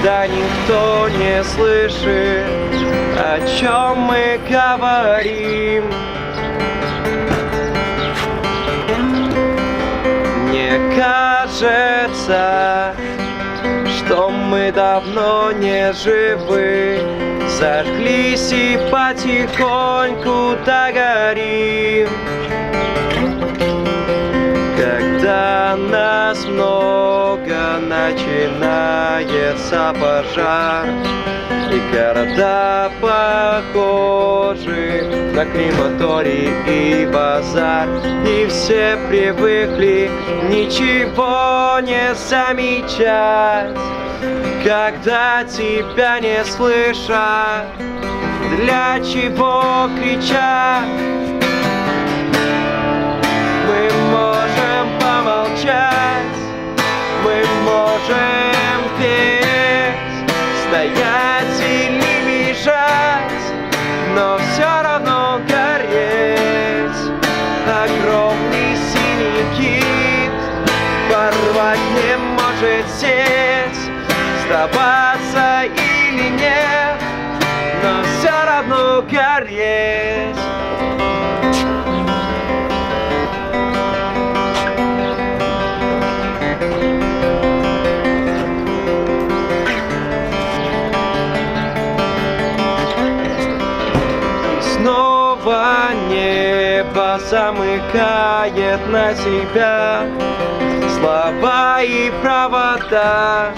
когда никто не слышит, о чем мы говорим. Мне кажется, что мы давно не живы, зажглись и потихоньку догорим. Когда нас много, начинается пожар, и города похожи на крематорий и базар. И все привыкли ничего не замечать, когда тебя не слышат, для чего кричат. Мы можем помолчать, мы можем петь, стоять или бежать, но все равно гореть. Огромный синий кит порвать не может сеть, сдаваться или нет, но все равно гореть. Небо замыкает на себя слова и провода,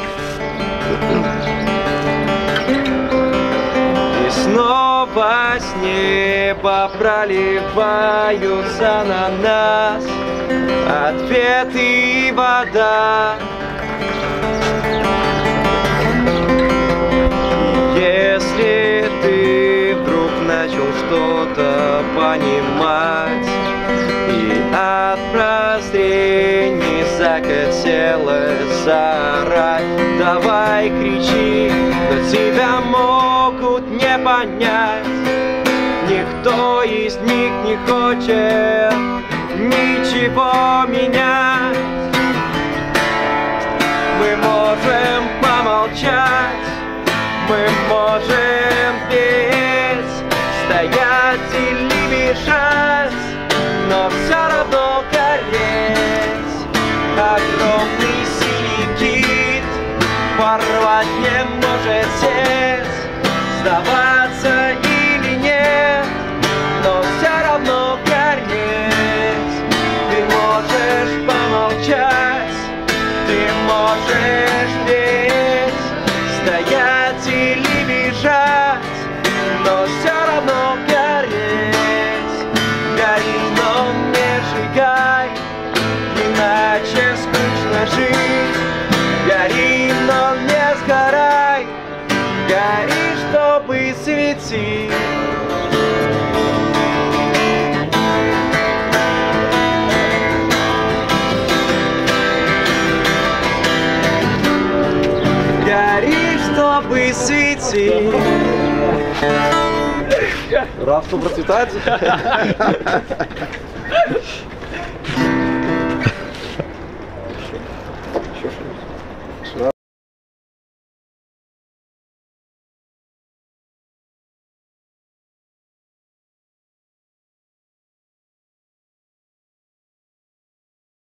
и снова с неба проливаются на нас ответы и вода. Если ты вдруг начал что-то понимать и от прозрений захотелось заорать, давай кричи, но тебя могут не понять. Никто из них не хочет ничего менять. Мы можем помолчать, мы можем петь, стоять или бежать, но все равно гореть. Огромный синий кит порвать не может сеть, сдаваться или нет, но все равно гореть. Ты можешь помолчать, ты можешь петь, стоять или бежать, но все равно гореть. Гори, но не сжигай, иначе скучно жить. Гори, но не сгорай, гори, чтобы светить. Гори, чтобы светить. Рабство процветает?